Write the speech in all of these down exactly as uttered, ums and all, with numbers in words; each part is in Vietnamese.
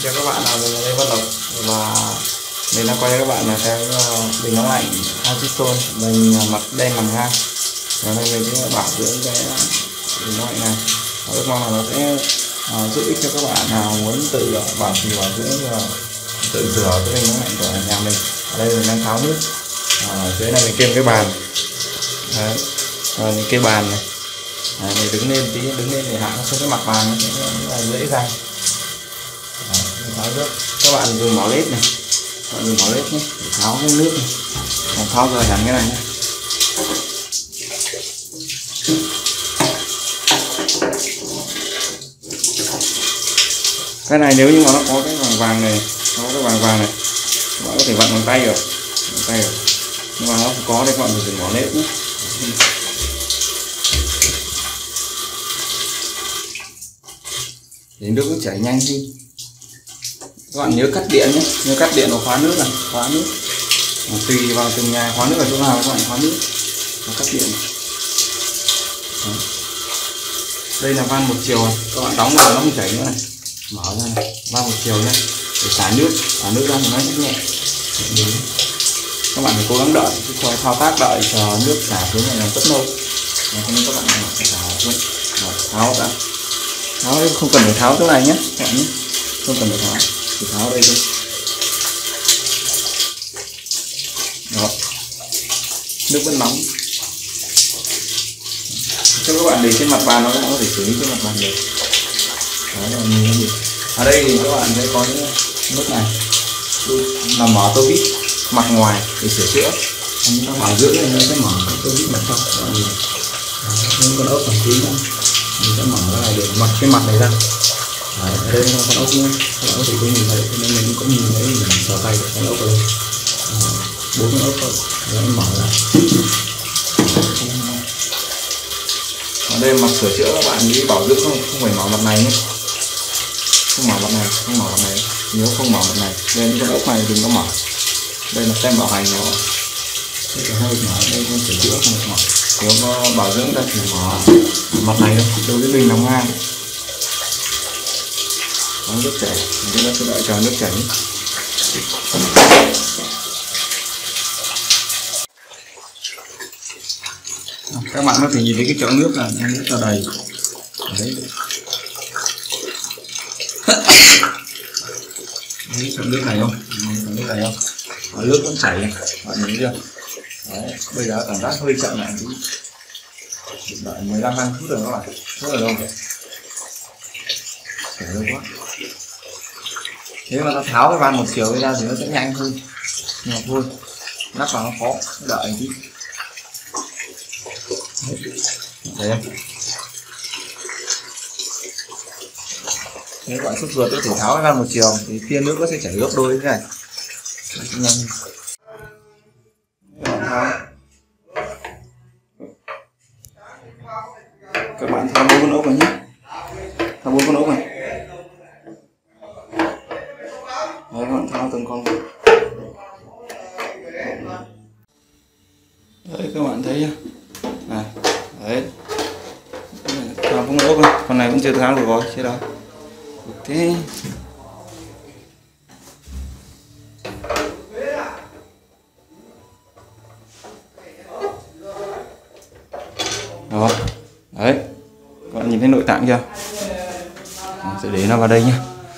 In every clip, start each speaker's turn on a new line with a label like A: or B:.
A: cho các bạn là mình Lê Văn Lộc, và mình đang quay cho các bạn là cái bình nóng lạnh Azitone mình mặt đen nằm ngang. Hôm nay mình sẽ bảo dưỡng cái bình nóng lạnh này, và ước mong là nó sẽ uh, giúp ích cho các bạn nào muốn tự bảo trì bảo dưỡng và tự rửa cái bình nóng lạnh của nhà mình. Ở đây mình đang tháo nước, ở dưới này mình kê cái bàn. Đấy. Rồi mình kê bàn này. Đấy, mình đứng lên tí, đứng lên để hạ nó xuống cái mặt bàn nó sẽ dễ dàng. Tháo nước. Các bạn dùng mỏ lết này, các bạn dùng mỏ lết nhé, để tháo cái nước này. Còn tháo rời hẳn cái này nhé. Cái này nếu như mà nó có cái vàng vàng này, nó có cái vàng vàng này, các bạn có thể vặn bằng tay rồi, bằng tay rồi. Nhưng mà nó không có đây, các bạn phải dùng mỏ lết nhé. Để nước nó chảy nhanh đi. Các bạn nhớ cắt điện nhé, nhớ cắt điện và khóa nước này, khóa nước. À, tùy vào từng nhà khóa nước ở chỗ nào các bạn khóa nước và cắt điện. Đấy. Đây là van một chiều này, các bạn đóng vào nó không chảy nữa này, mở ra này, van một chiều nhé, để xả nước, xả nước ra thì nó rất nhẹ. Đấy. Các bạn phải cố gắng đợi, chứ thao tác đợi chờ nước xả xuống này là rất lâu. Nên các bạn phải xả xuống, tháo ra, tháo không cần phải tháo chỗ này nhé, các bạn nhé, không cần phải tháo. Chỉ tháo đây thôi. Đó. Nước vẫn nóng. Cho các bạn để trên mặt bàn nó cũng có thể xử lý trên mặt bàn được. Đó là nhìn gì. Ở đây thì các bạn sẽ có những nước này là mở tô vít mặt ngoài để sửa chữa. Chúng ta bảo dưỡng này nó sẽ mở cái tô vít mặt trong. Những con ốc bằng tí nữa mình sẽ mở ra này để mặt cái mặt này ra. Đấy, ở đây nó con ốc nhé, con ốc thì cũng nhìn thấy, nên mình cũng nhìn thấy mình sờ tay được con ốc ở đây, bốn con ốc thôi, để em mở ra. Ở đây mặt sửa chữa các bạn đi bảo dưỡng không, không phải mở mặt này nhé, không mở mặt này, không mở mặt này, nếu không mở mặt này, đây những con ốc này đừng có mở, đây là tem bảo hành nó, đây là hơi mở, đây con sửa chữa không mở, nếu có bảo dưỡng ta chỉ mở mặt này thôi, đối với bình nằm ngang. Đó, nước chảy, chúng ta sẽ đợi chờ nước chảy. Các bạn có thể nhìn thấy cái chậu nước là đang rất là đầy. Đấy. Thấy chậu nước này không? Chậu nước này không? Đó, nước vẫn chảy, bạn nhìn thấy chưa? Đấy. Bây giờ cảm giác hơi chậm lại tí. Đợi mười lăm hai mươi phút rồi các bạn. Rất là lâu rồi. Chảy lâu quá. Nếu mà nó tháo cái van một chiều ra thì nó sẽ nhanh hơn, nhưng mà thôi lắp vào nó khó, đợi tí. Đấy không? Nếu bạn sốt ruột có thể tháo cái van một chiều thì kia nước nó sẽ chảy gấp đôi thế này, nhanh. Các bạn tháo bốn con ốc này nhé, tháo bốn con ốc này. Đấy, các bạn tháo từng con. Đấy, các bạn thấy chưa? Này, đấy. Tháo con ốc này, con này cũng chưa tháo được rồi, chết rồi. Thế. Đó. Đấy. Các bạn nhìn thấy nội tạng chưa? Mình sẽ để nó vào đây nhé.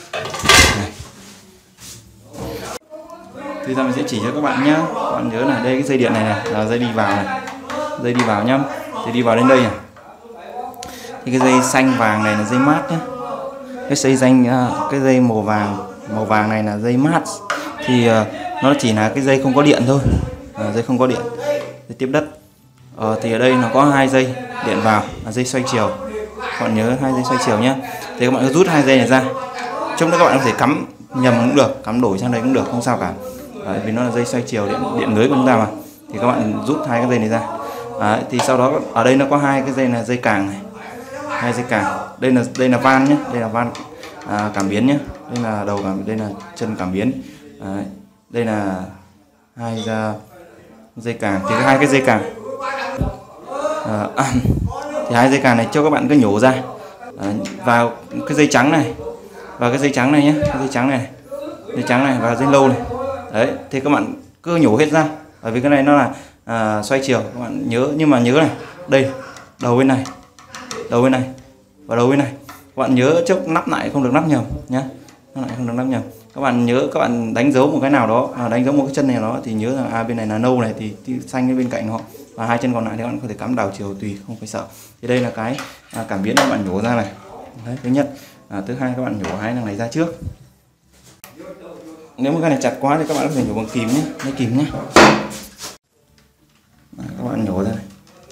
A: Thì ra mình sẽ chỉ cho các bạn nhé. Các bạn nhớ là đây cái dây điện này này là dây đi vào này, dây đi vào nhá. Thì đi vào đến đây này. Thì cái dây xanh vàng này là dây mát nhé. Cái dây danh cái dây màu vàng màu vàng này là dây mát. Thì nó chỉ là cái dây không có điện thôi, à, dây không có điện, dây tiếp đất. Ờ, thì ở đây nó có hai dây điện vào là dây xoay chiều. Các bạn nhớ hai dây xoay chiều nhé. Thì các bạn cứ rút hai dây này ra. Trong đó các bạn có thể cắm nhầm cũng được, cắm đổi sang đây cũng được, không sao cả. Đấy, vì nó là dây xoay chiều điện điện lưới của chúng ta mà, thì các bạn rút hai cái dây này ra. Đấy, thì sau đó ở đây nó có hai cái dây là dây càng này, hai dây càng. Đây là đây là van nhé, đây là van à, cảm biến nhé, đây là đầu cảm, đây là chân cảm biến. Đấy, đây là hai dây càng, thì hai cái dây càng à, à, thì hai dây càng này cho các bạn cứ nhổ ra à, vào cái dây trắng này, và cái dây trắng này nhé, cái dây trắng này, dây trắng này và dây lâu này. Đấy, thì các bạn cứ nhổ hết ra, bởi vì cái này nó là à, xoay chiều, các bạn nhớ. Nhưng mà nhớ này, đây đầu bên này, đầu bên này và đầu bên này, các bạn nhớ chốc nắp lại không được nắp nhầm nhé, nắp lại không được nắp nhầm. Các bạn nhớ, các bạn đánh dấu một cái nào đó, à, đánh dấu một cái chân này đó thì nhớ là à, bên này là nâu này thì, thì xanh cái bên cạnh nó, và hai chân còn lại thì các bạn có thể cắm đảo chiều tùy, không phải sợ. Thì đây là cái à, cảm biến các bạn nhổ ra này. Đấy, thứ nhất. À, thứ hai, các bạn nhổ hai thằng này ra trước. Nếu mà cái này chặt quá thì các bạn có thể nhổ bằng kìm nhé, lấy kìm nhé. Đấy, các bạn nhổ ra này.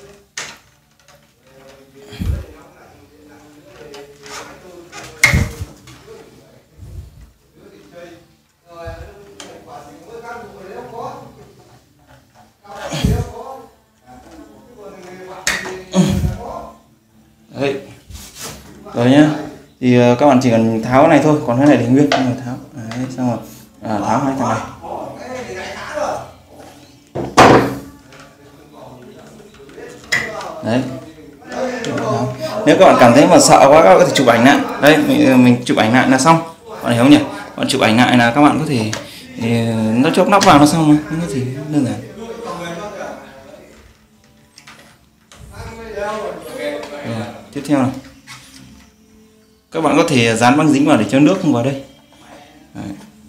A: Đấy. Rồi nhá. Thì uh, các bạn chỉ cần tháo cái này thôi, còn cái này để nguyên, không phải tháo. Đấy, xong rồi à, tháo hai thằng này. Đấy. Nếu các bạn cảm thấy mà sợ quá, các bạn có thể chụp ảnh lại. Đây, mình, mình chụp ảnh lại là xong. Bạn hiểu không nhỉ? Bạn chụp ảnh lại là các bạn có thể thì nó chốt nắp vào nó xong mà, không có gì đơn giản. Rồi, tiếp theo này, các bạn có thể dán băng dính vào để cho nước không vào đây. Đấy.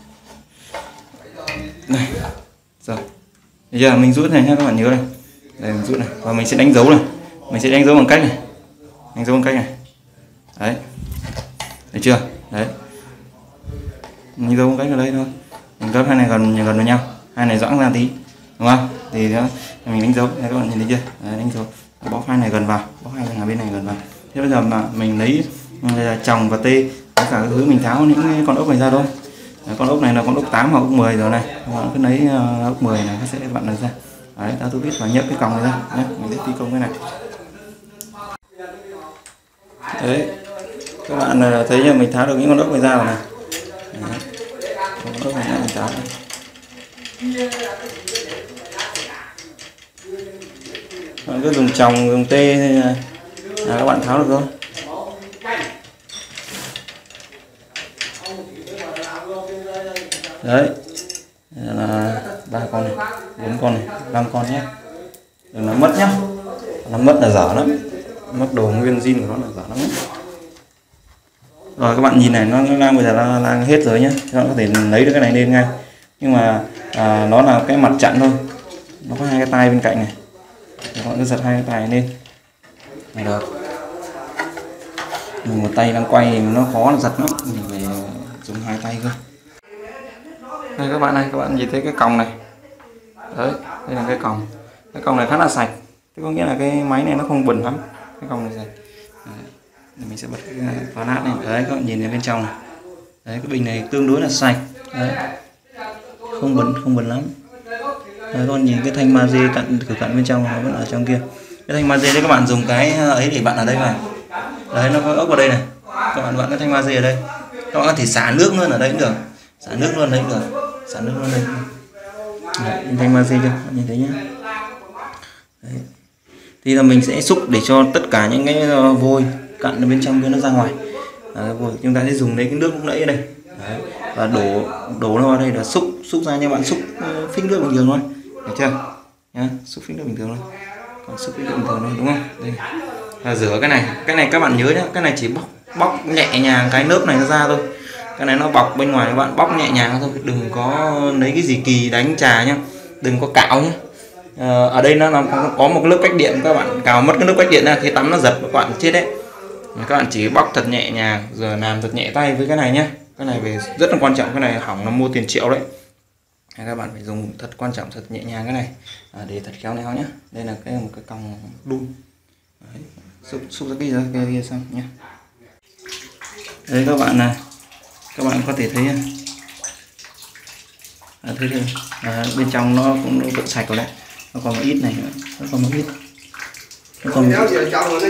A: Này. Rồi. Bây giờ mình rút này nhé, các bạn nhớ này. Đây mình rút này, và mình sẽ đánh dấu này. Mình sẽ đánh dấu bằng cách này. Đánh dấu bằng cách này. Đấy. Thấy chưa? Đấy. Đánh dấu bằng cách ở đây thôi. Mình gấp hai này gần gần vào nhau, hai này giãn ra tí, đúng không? Thì đó, mình đánh dấu, các bạn nhìn thấy chưa? Đấy, đánh dấu. Bóc hai này gần vào, bóc hai bên bên này gần vào. Thế bây giờ mà mình lấy chồng và tê tất cả các thứ, mình tháo những con ốc này ra thôi. Đấy, con ốc này là con ốc tám hoặc ốc mười rồi này, các bạn cứ lấy uh, ốc mười này, nó sẽ vặn được ra. Đấy, ta tôi biết và nhấc cái còng này ra nhé, mình sẽ thi công cái này. Đấy, các bạn thấy là mình tháo được những con ốc này ra rồi này. Đấy, con ốc này mình tháo này. Bạn cứ dùng chồng, dùng tê là các bạn tháo được thôi. Đấy là ba con này, bốn con này, năm con nhé, đừng làm mất nhá, làm mất là dở lắm, mất đồ nguyên zin của nó là dở lắm nhé. Rồi các bạn nhìn này, nó đang bây giờ là, là hết rồi nhé, các bạn có thể lấy được cái này lên ngay, nhưng mà à, nó là cái mặt chặn thôi, nó có hai cái tay bên cạnh này, các bạn cứ giật hai cái tay lên là được. Mình một tay đang quay thì nó khó là giật lắm, mình phải dùng hai tay cơ. Đây các bạn này, các bạn nhìn thấy cái còng này. Đấy, đây là cái còng. Cái còng này khá là sạch. Thế có nghĩa là cái máy này nó không bẩn lắm. Cái còng này sạch. Đấy. Mình sẽ bật cái khóa nát này. Đấy, các bạn nhìn thấy bên trong này. Đấy, cái bình này tương đối là sạch. Đấy. Không bẩn, không bẩn lắm. Đấy, con nhìn cái thanh magie cận cửa cận bên trong nó vẫn ở trong kia. Cái thanh magie đấy các bạn dùng cái ấy để bạn ở đây này. Đấy, nó có ốc vào đây này. Các bạn vặn cái thanh magie ở đây. Các bạn có thể xả nước luôn ở đây cũng được. Xả nước luôn đấy được, xả nước luôn đây. Đấy, thanh magie chưa, bạn nhìn thấy nhá. Đấy. Thì là mình sẽ xúc để cho tất cả những cái vôi cặn ở bên trong kia nó ra ngoài. Đấy, vôi chúng ta sẽ dùng lấy cái nước lúc nãy ở đây. Đấy. Và đổ đổ nó vào đây là xúc xúc ra như bạn xúc uh, phích nước bình thường thôi, được chưa? Nhá, xúc phích nước bình thường thôi, còn xúc phích nước bình thường thôi, đúng không? Đây. Là rửa cái này, cái này các bạn nhớ nhé, cái này chỉ bóc bóc nhẹ nhàng cái lớp này nó ra thôi. Cái này nó bọc bên ngoài, các bạn bóc nhẹ nhàng thôi, đừng có lấy cái gì kỳ đánh trà nhá, đừng có cạo nhé. À, ở đây nó làm có một cái lớp cách điện, các bạn cào mất cái lớp cách điện ra, khi tắm nó giật các bạn chết đấy. Các bạn chỉ bóc thật nhẹ nhàng, giờ làm thật nhẹ tay với cái này nhé. Cái này về rất là quan trọng, cái này hỏng nó mua tiền triệu đấy. Các bạn phải dùng thật quan trọng, thật nhẹ nhàng cái này à, để thật khéo léo nhé. Đây là cái một cái còng đun. Đấy, xúc xúc ra cái ra kia, kia xong nhé. Đấy các bạn này, các bạn có thể thấy à, thấy đây. À, bên trong nó cũng nó vẫn sạch rồi đấy, nó còn một ít này nữa, nó còn một ít, nó còn một ít.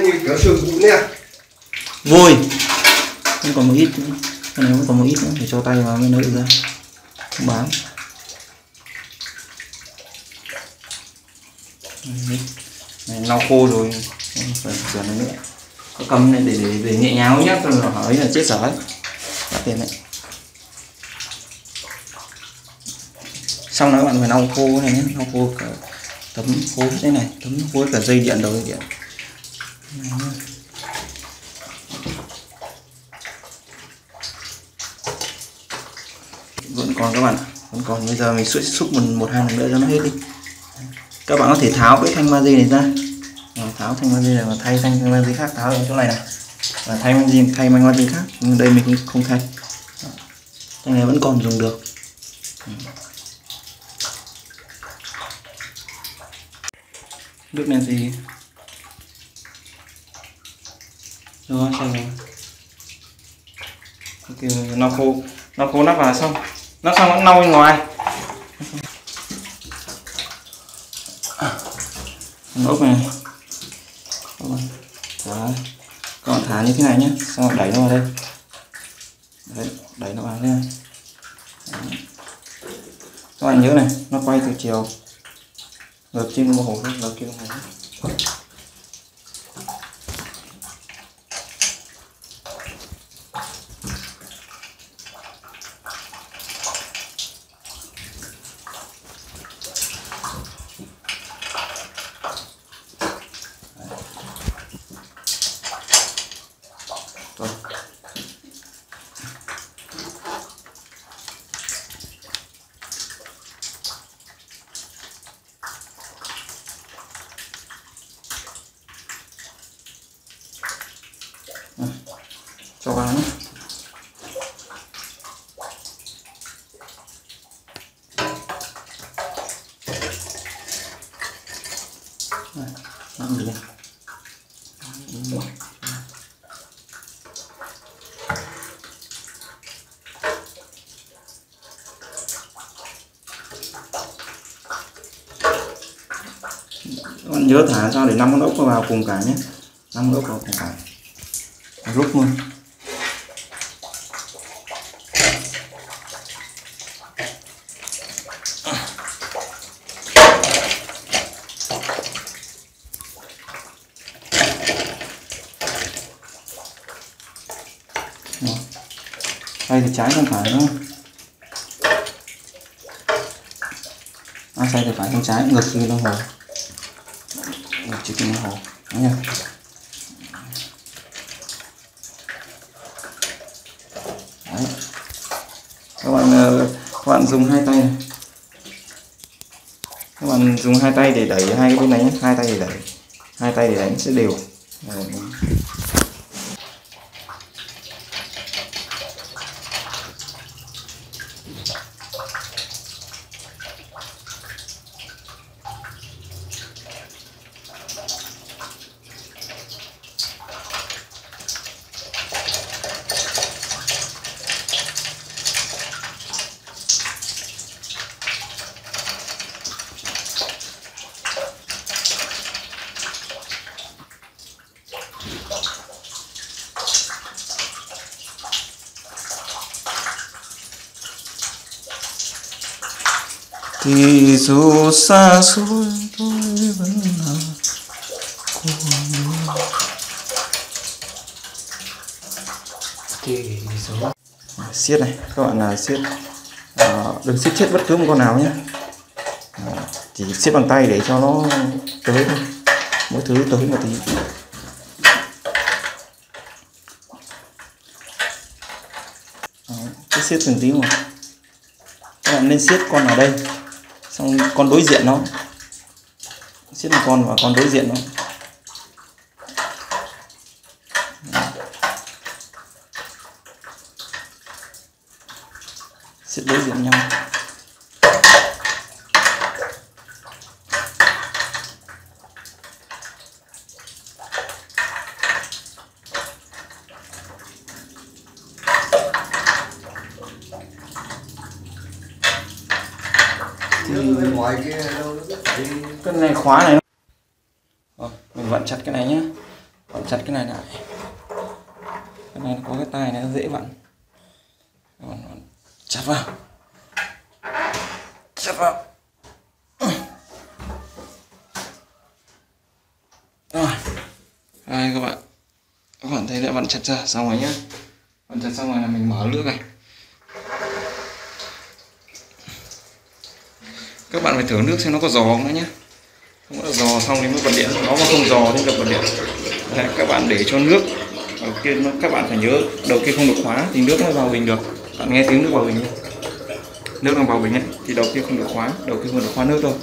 A: Vôi, nó còn một ít nữa. Cái này nó còn một ít nữa, để cho tay vào mới nới ra, không bám. Này, lau khô rồi, phải sửa này nữa. Có cầm này để, để, để nhẹ nhàng nhé, còn hỏi là chết sở ấy. tiền đấy. Xong đó các bạn phải lau khô này nhé, lau khô cả tấm phối thế này, tấm phối cả dây điện, đầu dây điện này nhé. Vẫn còn các bạn, vẫn còn. Bây giờ mình sẽ xúc một một hai lần nữa cho nó hết đi. Các bạn có thể tháo cái thanh ba gi này ra, tháo thanh ba gi này và thay thanh thanh ba gi khác, tháo ở chỗ này này và thay thanh gì thay thanh ba gi khác, nhưng đây mình không thay. Cái này vẫn còn dùng được. Nước này gì rồi xong rồi. Ok, nó khô, nó khô nắp vào xong, nó xong nó lau bên ngoài. Ốc này, đó, các bạn thả như thế này nhé, xong rồi đẩy nó vào đây. Đấy, đẩy nó vào đây. Đấy. Các bạn nhớ này, nó quay từ chiều ngược trên đồng hồ, ngược trên đồng hồ. Rồi. À, cho vào nhé. À, làm gì đây? Các bạn nhớ thả sao để năm con ốc vào cùng cả nhé, năm con ốc vào cùng cả lúc luôn. Đây thì trái không phải đúng không? À, sai thì phải không trái, ngược từ đồng hồ, ngược chiều đồng hồ, đúng không? Đấy. Các bạn các bạn dùng hai tay này, các bạn dùng hai tay để đẩy hai cái bên này nhé, hai tay để đẩy, hai tay để đánh sẽ đều. Đấy. Thì dù xa xôi tôi vẫn là của mình. Thì dù siết này các bạn là siết, à, đừng siết chết bất cứ một con nào nhé, à, chỉ siết bằng tay để cho nó tới thôi, mỗi thứ tới một tí. Cứ siết từng tí một. Các bạn nên siết con ở đây, xong con đối diện nó, siết một con và con đối diện nó. Siết đối diện nhau. Thì ngoài kia đâu cái này khóa này. Rồi, mình vặn chặt cái này nhé, vặn chặt cái này lại. Cái này có cái tay này nó dễ vặn. Chặt vào, chặt vào. Rồi, đây các bạn, các bạn thấy đã vặn chặt ra xong rồi nhé. Còn chặt xong rồi là mình mở nước này. Các bạn phải thử nước xem nó có giò không nữa nhé. Không có giò xong thì mới bật điện, nó mà không giò thì được bật điện. Đấy, các bạn để cho nước đầu kia, các bạn phải nhớ đầu kia không được khóa thì nước nó vào bình được. Bạn nghe tiếng nước vào bình không? Nước nó vào bình ấy thì đầu kia không được khóa, đầu kia không được khóa nước đâu.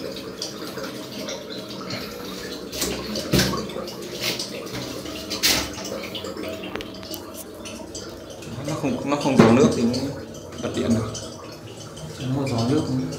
A: Nó không nó không giò nước thì bật điện được. Nó có giò nước không?